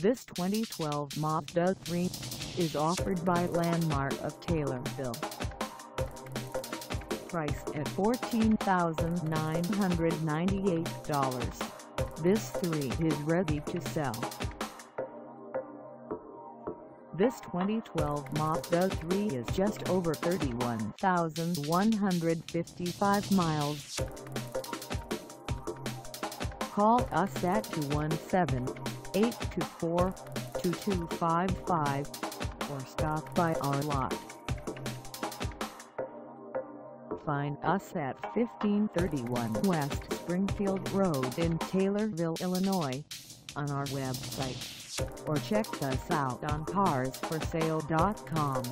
This 2012 Mazda 3 is offered by Landmark of Taylorville. Priced at $14,998, this 3 is ready to sell. This 2012 Mazda 3 is just over 31,155 miles. Call us at 217-824-2255 or stop by our lot. Find us at 1531 West Springfield Road in Taylorville, Illinois, on our website, or check us out on carsforsale.com.